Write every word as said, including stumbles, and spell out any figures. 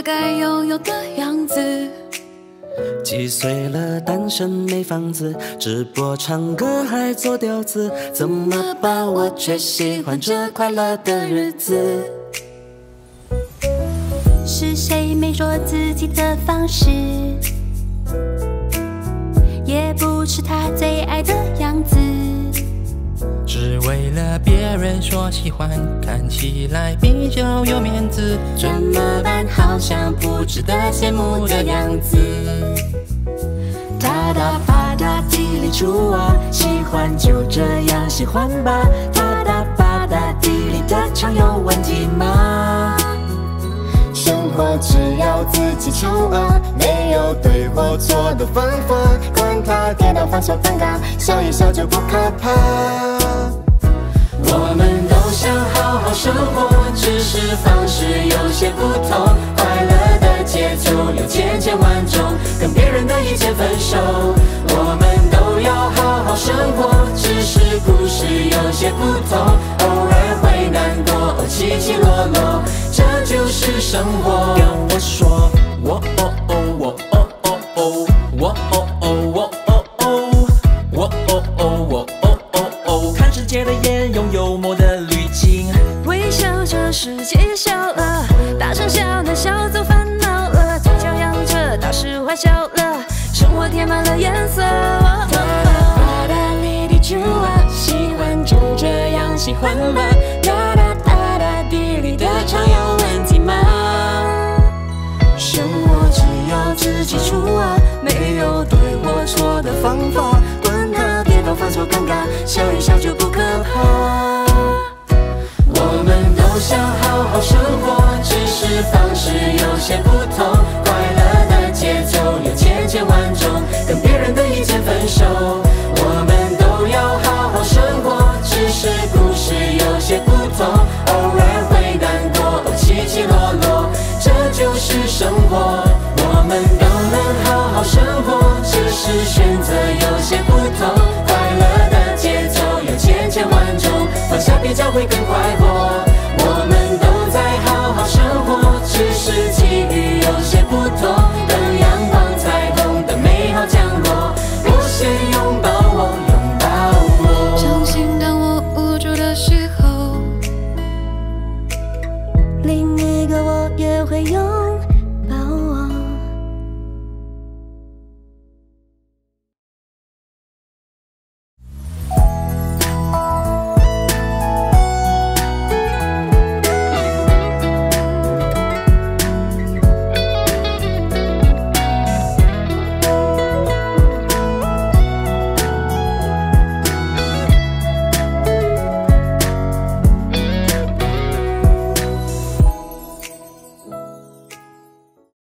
该拥有的样子。 几岁了，单身没房子，直播唱歌还做调子，怎么办？我却喜欢这快乐的日子。 是谁没说自己的方式，也不是他最爱的样子。 只为了别人说喜欢，看起来比较有面子， 怎么办？好像不值得羡慕的样子。 哒哒吧哒地里出啊，喜欢就这样喜欢吧。哒哒吧哒地里的唱有问题吗？ 生活只要自己出啊，没有对或错的方法，管他跌倒放手尴尬，笑一笑就不可怕。 我们都想好好生活，只是方式有些不同。快乐的节奏有千千万种，跟别人的意见分手。我们都要好好生活，只是故事有些不同。偶尔会难过，哦起起落落，这就是生活。跟我说，我哦哦我哦哦哦，我哦哦我哦哦，我哦哦我哦哦哦，看世界的眼用幽默的滤镜， 微笑着世界笑了，大声笑的笑走烦恼了，嘴角扬着大事坏笑了，生活填满了颜色。哒哒哒哩哩啾啊，喜欢就这样喜欢吧。哒哒哒哒地里的唱有问题吗？ 生活只要自己出啊，没有对或错的方法，管他跌倒犯错尴尬，笑一笑就不可怕。我们都想好好生活，只是方式有些不同。快乐的节奏有千千万种，跟别人的意见分手。我们都要好好生活，只是故事有些不同。偶尔会难过，哦起起落落，这就是生活。我们都能好好生活，只是选择有些不同。快乐的节奏有千千万种，放下比较会更快活。我们都在好好生活，只是际遇有些不同。等阳光彩虹的美好降落，我先拥抱我，拥抱我。 相信当我无助的时候，另一个我也会有。